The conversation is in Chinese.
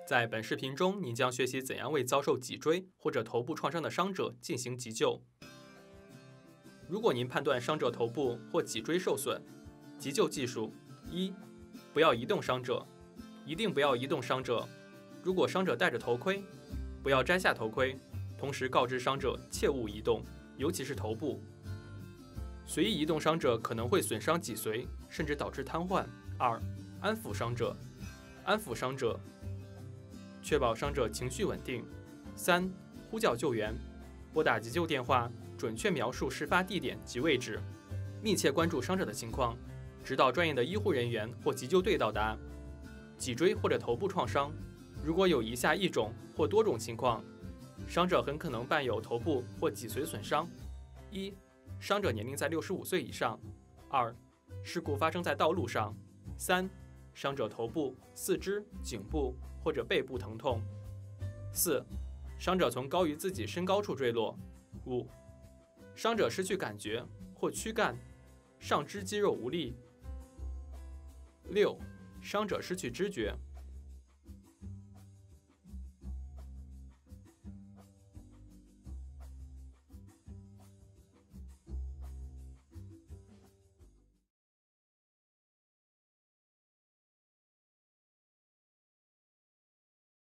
在本视频中，您将学习怎样为遭受脊椎或者头部创伤的伤者进行急救。如果您判断伤者头部或脊椎受损，急救技术：一、不要移动伤者，一定不要移动伤者。如果伤者戴着头盔，不要摘下头盔，同时告知伤者切勿移动，尤其是头部。随意移动伤者可能会损伤脊髓，甚至导致瘫痪。二、安抚伤者，安抚伤者，确保伤者情绪稳定。三、呼叫救援，拨打急救电话，准确描述事发地点及位置，密切关注伤者的情况，直到专业的医护人员或急救队到达。脊椎或者头部创伤，如果有以下一种或多种情况，伤者很可能伴有头部或脊髓损伤：一、伤者年龄在65岁以上；二、事故发生在道路上；三、伤者头部、四肢、颈部或者背部疼痛；四、伤者从高于自己身高处坠落；五、伤者失去感觉或躯干、上肢肌肉无力；六、伤者失去知觉。